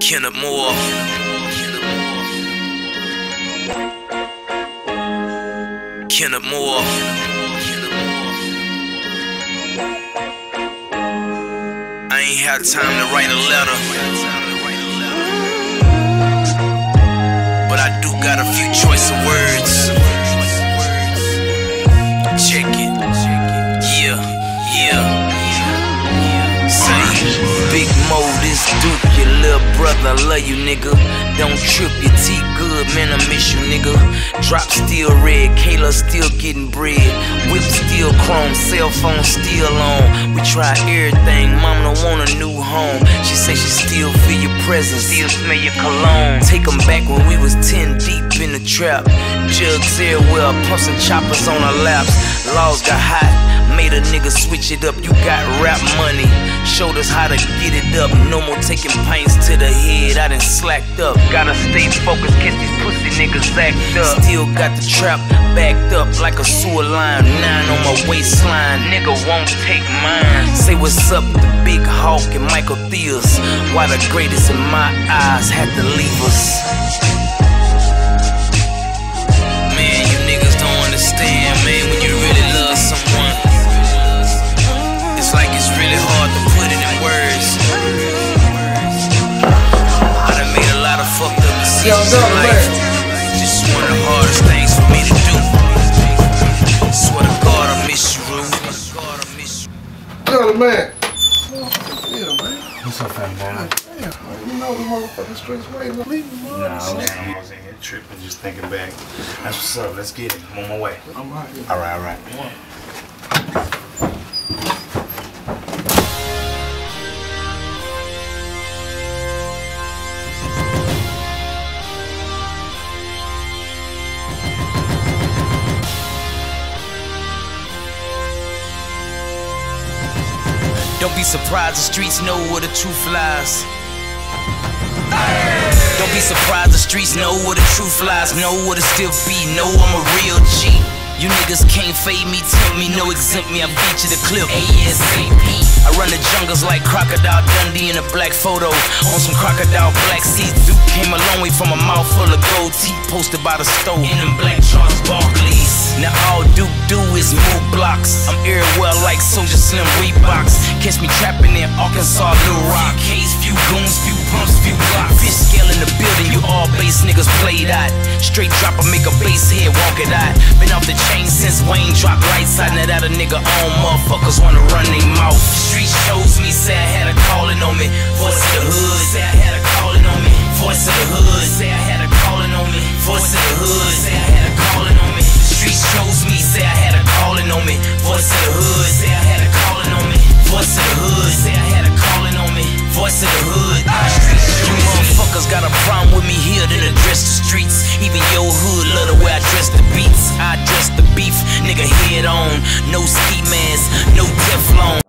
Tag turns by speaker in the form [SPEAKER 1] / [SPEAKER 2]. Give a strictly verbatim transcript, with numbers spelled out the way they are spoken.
[SPEAKER 1] Kenneth Moore. Kenneth Moore. I ain't had time to write a letter, but I do got a few choice of words. Check it. Yeah, yeah. Say, Big Mo, this Duke, your little brother, I love you, nigga. Don't trip, your teeth good, man, I miss you, nigga. Drop still red, Kayla still getting bread. Whip still chrome, cell phone still on. We try everything, mama don't want a new home. She say she still feel your presence, still smell your cologne. Take them back when we was ten deep in the trap. Jugs everywhere, pumps and choppers on our laps. Laws got hot, made a nigga switch it up. You got rap money, showed us how to get it up. No more taking pints to the head, I done slacked up. Gotta stay focused, catch these pussy niggas act up. Still got the trap backed up like a sewer line. Nine on my waistline, nigga won't take mine. Say what's up to Big Hawk and Michael Theus. Why the greatest in my eyes had to leave us. Man, you niggas don't understand, man, when you really love someone. It's like it's really hard to put it in words. I done made a lot of fucked up decisions in life. Just one of the hardest things for me to do. Swear to God, I miss you, Rue.
[SPEAKER 2] Yo, man. Yeah, man.
[SPEAKER 3] What's up, fam, boy?
[SPEAKER 2] Yeah, man. You know the motherfucking streets waiting to leave me, man.
[SPEAKER 3] Nah, I was, I was in here tripping, just thinking back. That's what's up. Let's get it. I'm on my way.
[SPEAKER 2] I'm right here.
[SPEAKER 3] All right, all right.
[SPEAKER 1] Don't be surprised the streets know where the truth lies. Don't be surprised the streets know where the truth lies. Know where to still be, know I'm a real G. You niggas can't fade me, tempt me, no exempt me, I beat you the clip A S A P. I run the jungles like Crocodile Dundee in a black photo. On some Crocodile black seats, Duke came a long way from a mouth full of gold teeth posted by the stove. In them black Charles Barkleys. Now all Duke do is move blocks. I'm everywhere like Soldier Slim Reeboks. Catch me trapping in Arkansas, Little Rock. Case, few goons, few pumps, few blocks. Fish scale in the building, you all base niggas played out. Straight dropper, make a base head, walk it out. Been off the chain since Wayne dropped right side. Now that a nigga on, motherfuckers wanna run they mouth. Street shows me, say I had a calling on me. Voice of the hood, say I had a calling on me. Voice of the hood, say I had a calling on me. Voice of the hood, say I had a calling on me. The street shows me, say I had a calling on me. Voice of the hood, say I had a calling on me. Voice of the hood, say I had a calling on me. Voice of the hood, you motherfuckers got a problem with me here, then address the streets. Even your hood love the way I dress the beats. I dress the beef, nigga head on. No ski mask, no Teflon.